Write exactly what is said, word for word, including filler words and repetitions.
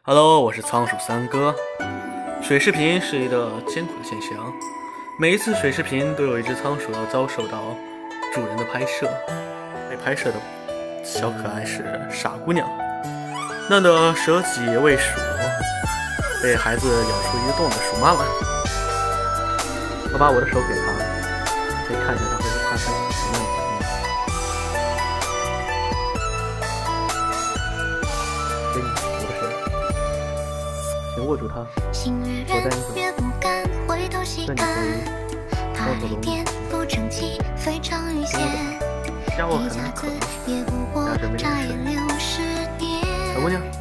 Hello，我是仓鼠三哥。水视频是一个艰苦的现象，每一次水视频都有一只仓鼠要遭受到主人的拍摄。被拍摄的小可爱是傻姑娘，那的舍己为鼠，被孩子咬出一个洞的鼠妈妈。我把我的手给她，可以看一下她会发生什么样的反应。给你我的手，请握住它。我在你手，在你可以抱走龙，家伙可能渴了，压着没人吃。小姑娘。